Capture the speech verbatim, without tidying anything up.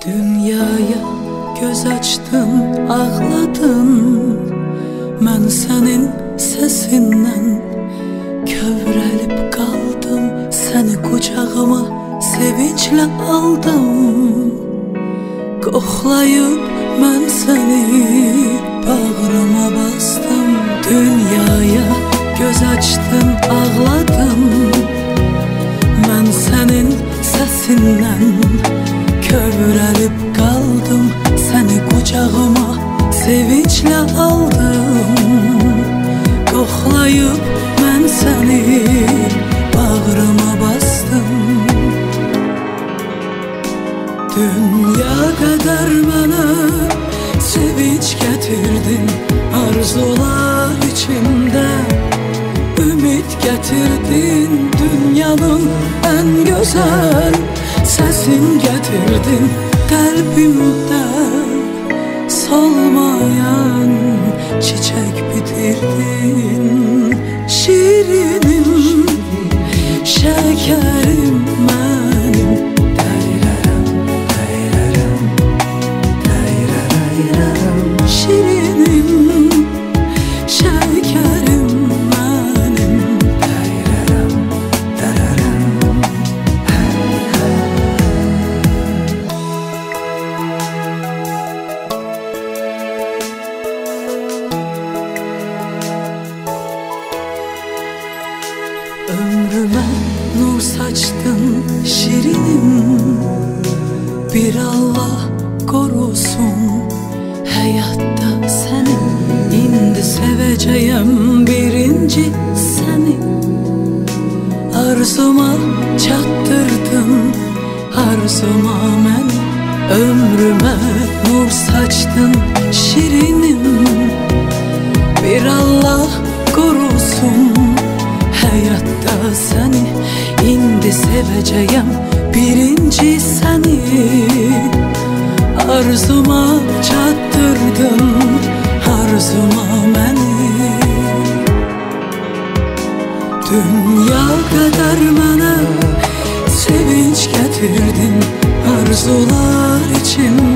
Dünyaya göz açdın, ağladın. Mən sənin səsindən kövrəlib qaldım. Səni qucağıma sevinclə aldım. Qoxlayıb mən səni bağrıma bastım. Dünyaya göz açdın, ağladın. Mən sənin səsindən kövrəlib qaldım. Səni qucağıma sevinclə aldım. Qoxlayıb mən səni bağrıma bastım. Dünya qədər mənə sevinç gətirdin. Arzular içimdə ümid gətirdin. Dünyanın ən gözəl səsin gətirdin. Qəlbimdə solmayan çiçək bitirdin. Şirinim, şəkərim mənim. Dəyrərəm, dəyrərəm, dəyrərəm. Şirinim, şəkərim mənim. Dəyrərəm, dərərəm. Ömrümə nur saçdın şirinim. Bir Allah qorusun həyatda səni. İndi sevəcəyəm birinci səni. Arzuma çatdırdın, arzuma məni. Ömrümə nur saçdın şirinim. Bir Allah qorusun həyatda səni. İndi sevəcəyəm birinci səni. Arzuma çatdırdın, arzuma məni. Dünya qədər mənə sevinç gətirdin. Arzular içimdə